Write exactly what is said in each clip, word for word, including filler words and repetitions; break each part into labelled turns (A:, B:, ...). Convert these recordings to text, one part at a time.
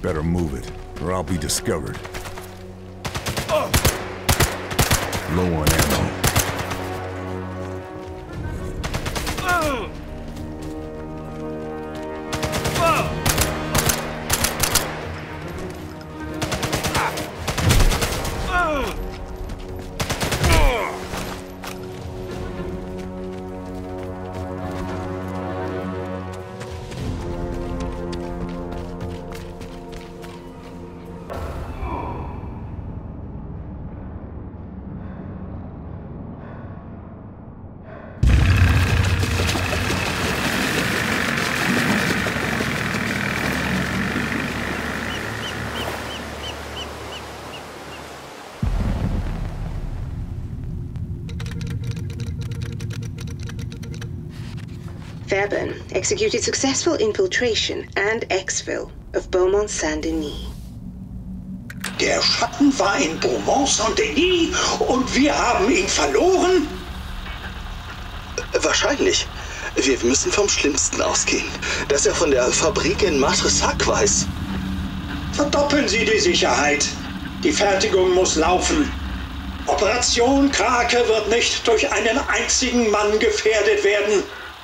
A: Better move it, or I'll be discovered. Low on ammo.
B: Fairburn executed successful infiltration and exfil of Beaumont Saint-Denis.
C: Der Schatten war in Beaumont Saint-Denis und wir haben ihn verloren?
D: Wahrscheinlich. Wir müssen vom Schlimmsten ausgehen. Dass er von der Fabrik in Martresac weiß.
C: Verdoppeln Sie die Sicherheit. Die Fertigung muss laufen. Operation Krake wird nicht durch einen einzigen Mann gefährdet werden.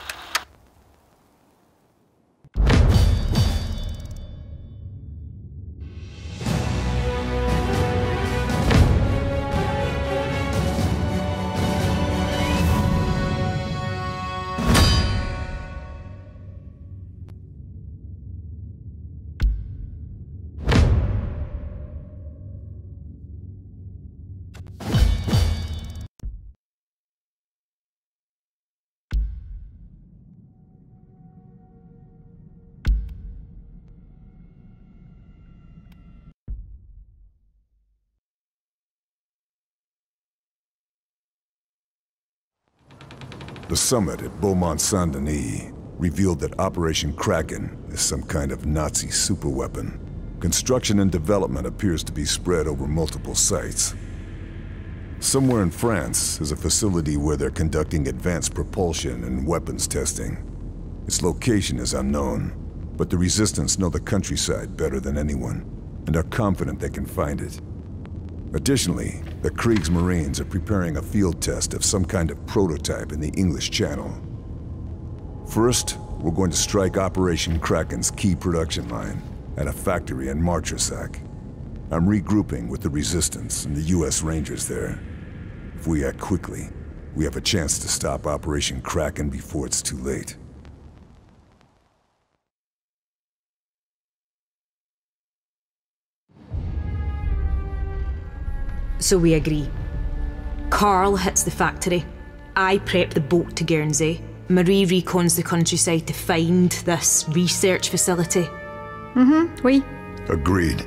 A: The summit at Beaumont Saint-Denis revealed that Operation Kraken is some kind of Nazi superweapon. Construction and development appears to be spread over multiple sites. Somewhere in France is a facility where they're conducting advanced propulsion and weapons testing. Its location is unknown, but the Resistance know the countryside better than anyone, and are confident they can find it. Additionally, the Kriegsmarines are preparing a field test of some kind of prototype in the English Channel. First, we're going to strike Operation Kraken's key production line at a factory in Martresac. I'm regrouping with the Resistance and the U S Rangers there. If we act quickly, we have a chance to stop Operation Kraken before it's too late.
E: So we agree. Carl hits the factory. I prep the boat to Guernsey. Marie recons the countryside to find this research facility.
F: Mm-hmm, oui.
A: Agreed.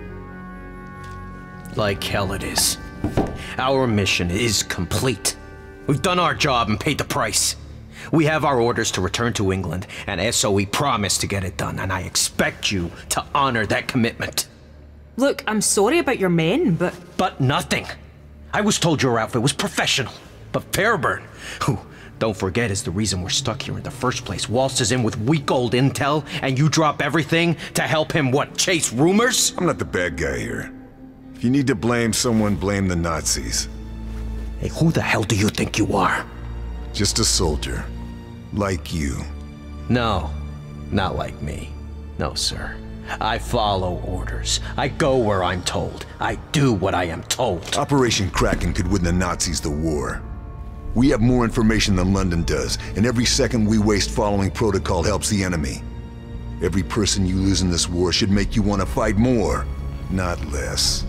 G: Like hell it is. Our mission is complete. We've done our job and paid the price. We have our orders to return to England, and S O E promised to get it done, and I expect you to honor that commitment.
E: Look, I'm sorry about your men, but...
G: But nothing. I was told your outfit was professional. But Fairburn, who, don't forget, is the reason we're stuck here in the first place, waltzes in with weak old intel, and you drop everything to help him, what, chase rumors?
A: I'm not the bad guy here. If you need to blame someone, blame the Nazis.
G: Hey, who the hell do you think you are?
A: Just a soldier. Like you.
G: No, not like me. No, sir. I follow orders. I go where I'm told. I do what I am told.
A: Operation Kraken could win the Nazis the war. We have more information than London does, and every second we waste following protocol helps the enemy. Every person you lose in this war should make you want to fight more, not less.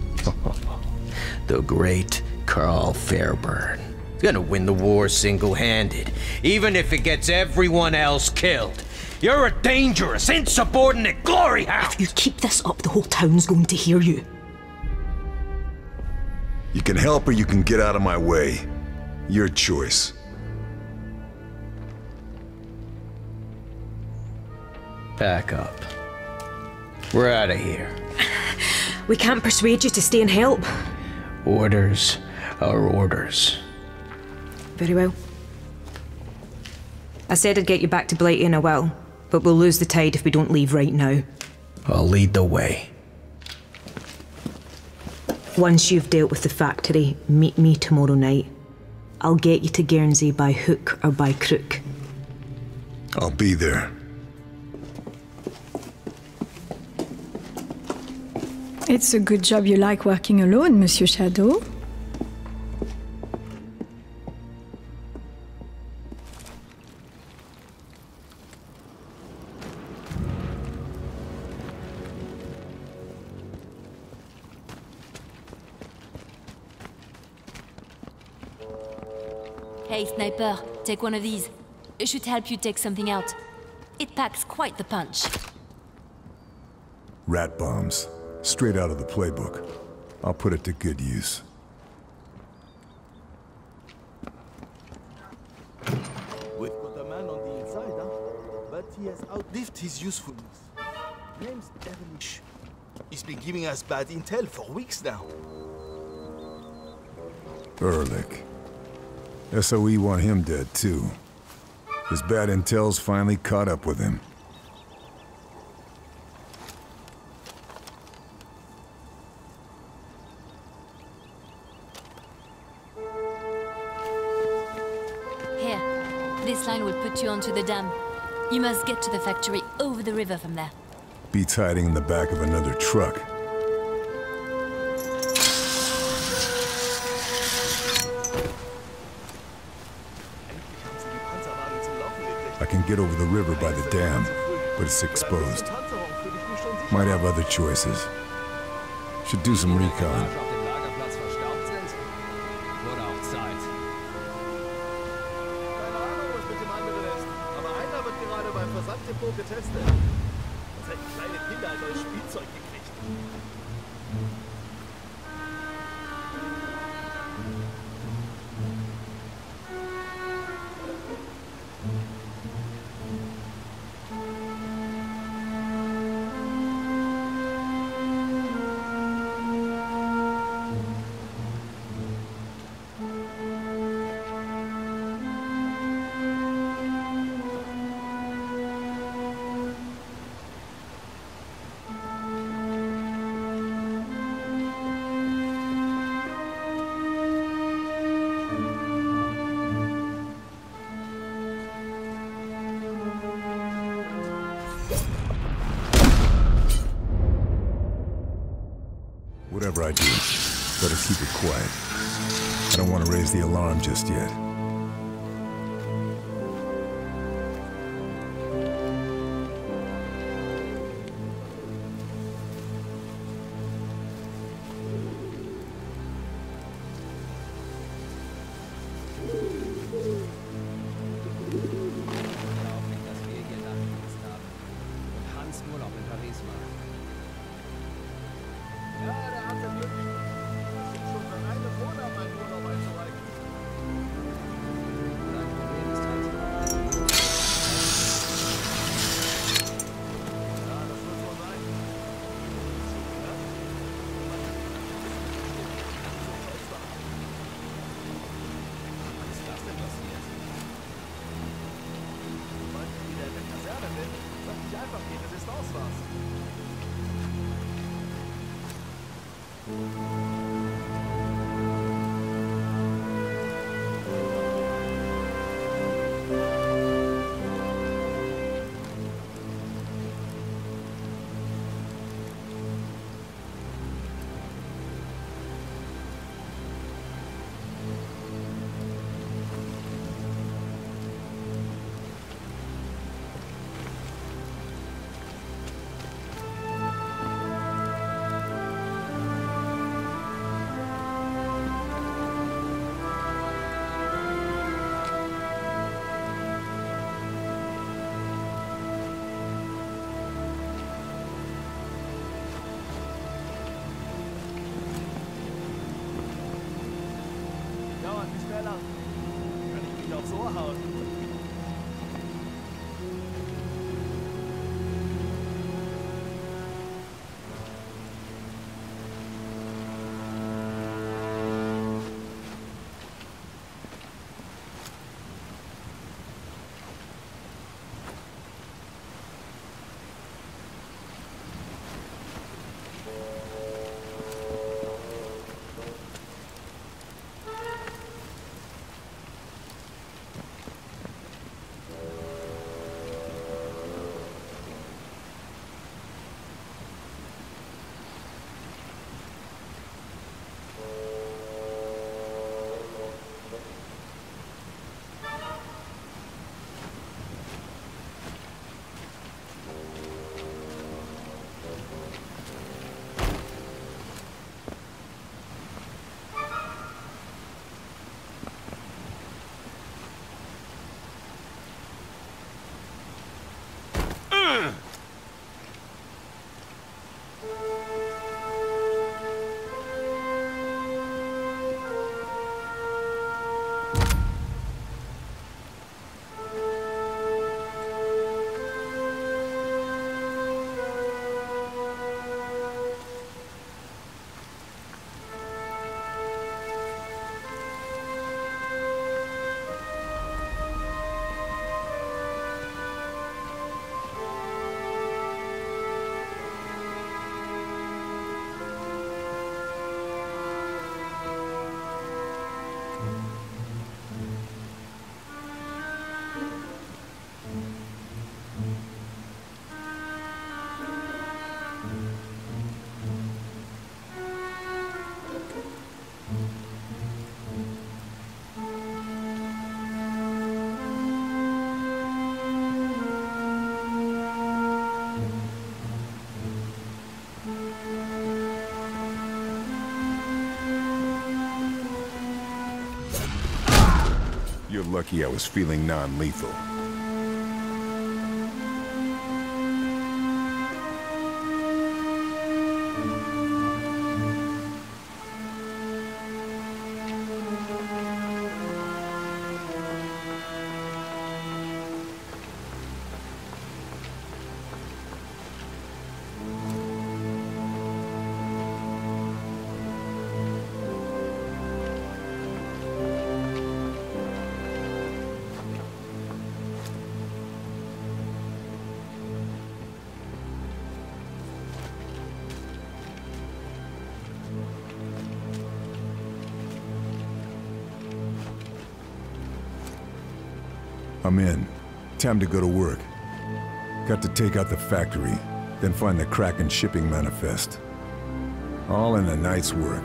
G: The great Carl Fairburn. He's gonna win the war single-handed, even if it gets everyone else killed. You're a dangerous, insubordinate glory hound!
E: If you keep this up, the whole town's going to hear you.
A: You can help or you can get out of my way. Your choice.
G: Pack up. We're out of here.
E: We can't persuade you to stay and help.
G: Orders are orders.
E: Very well. I said I'd get you back to Blighty and I will, but we'll lose the tide if we don't leave right now.
G: I'll lead the way.
E: Once you've dealt with the factory, meet me tomorrow night. I'll get you to Guernsey by hook or by crook.
A: I'll be there.
F: It's a good job you like working alone, Monsieur Shadow.
H: Hey, Sniper, take one of these. It should help you take something out. It packs quite the punch.
A: Rat bombs. Straight out of the playbook. I'll put it to good use.
I: We've got a man on the inside, huh? But he has outlived his usefulness. Name's Devilish. He's been giving us bad intel for weeks now.
A: Ehrlich. S O E want him dead, too. His bad intel's finally caught up with him.
H: This line will put you onto the dam. You must get to the factory over the river from there.
A: Beats hiding in the back of another truck. I can get over the river by the dam, but it's exposed. Might have other choices. Should do some recon.
I: Getestet. Das hätten kleine Kinder ein neues Spielzeug gekriegt.
A: Whatever I do, better keep it quiet. I don't want to raise the alarm just yet. Kann ich mich aufs Ohr hauen? You're lucky I was feeling non-lethal. I'm in. Time to go to work. Got to take out the factory, then find the Kraken shipping manifest. All in a night's work.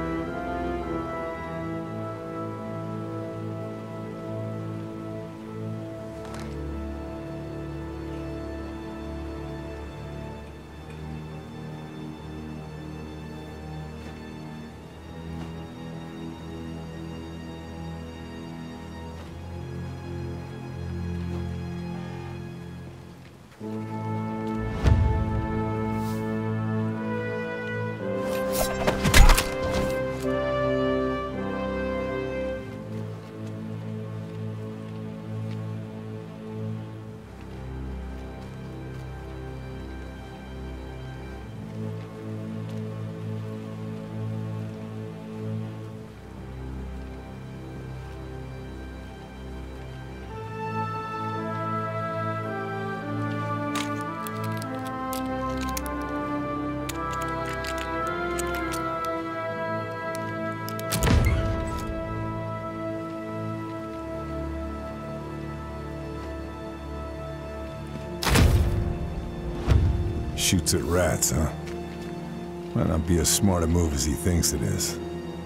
A: Shoots at rats, huh? Might not be as smart a move as he thinks it is.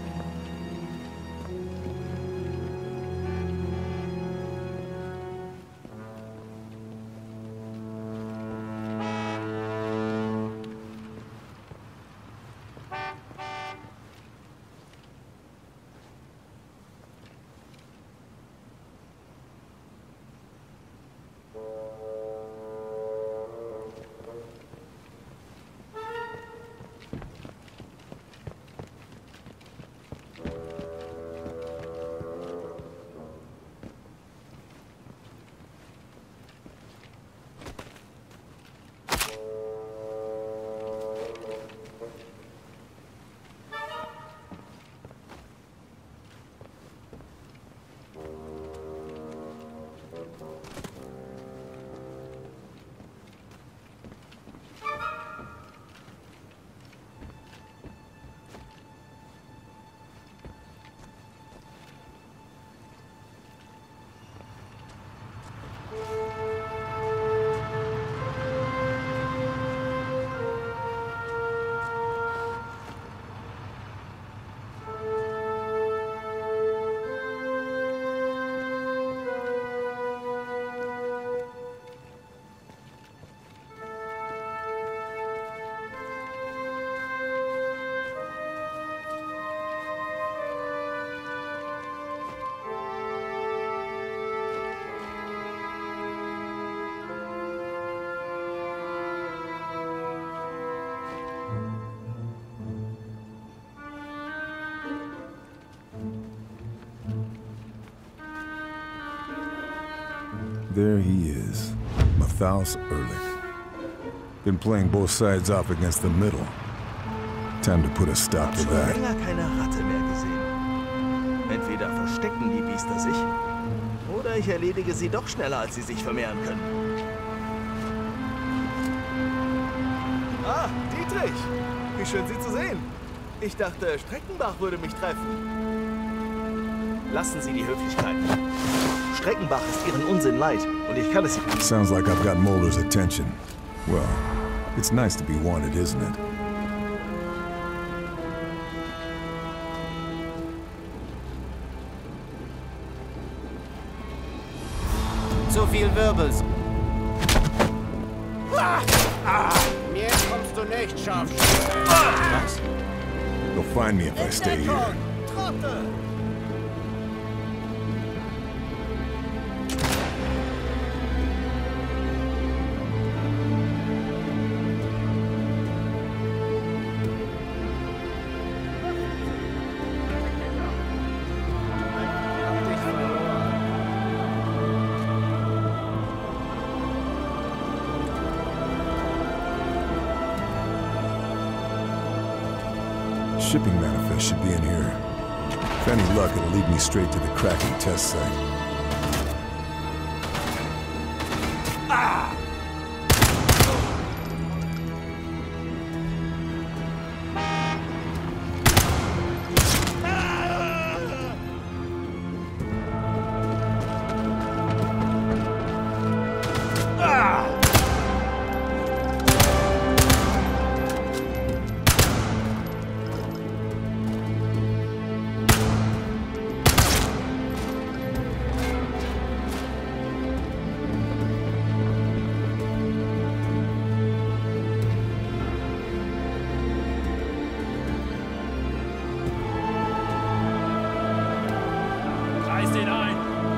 A: There he is, Matthäus Ehrlich. Been playing both sides off against the middle. Time to put a stop to that.
I: Ich habe schon länger keine Ratte mehr gesehen. Entweder verstecken die Biester sich, oder ich erledige sie doch schneller, als sie sich vermehren können. Ah, Dietrich! Wie schön, Sie zu sehen. Ich dachte, Streckenbach würde mich treffen. Lassen Sie die Höflichkeit. Streckenbach ist Ihren Unsinn leid, und ich kann es nicht.
A: Sounds like I've got Mulder's attention. Well, it's nice to be wanted, isn't it?
J: Zu viel Wirbel. Ah, ah, mir kommst du nicht, Scharfschütze.
A: Was? You'll find me if I stay here.
J: Trottel!
A: Shipping manifest should be in here. With any luck, it'll lead me straight to the Kraken test site.
J: Ah!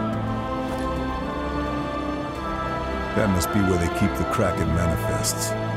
A: That must be where they keep the Kraken manifests.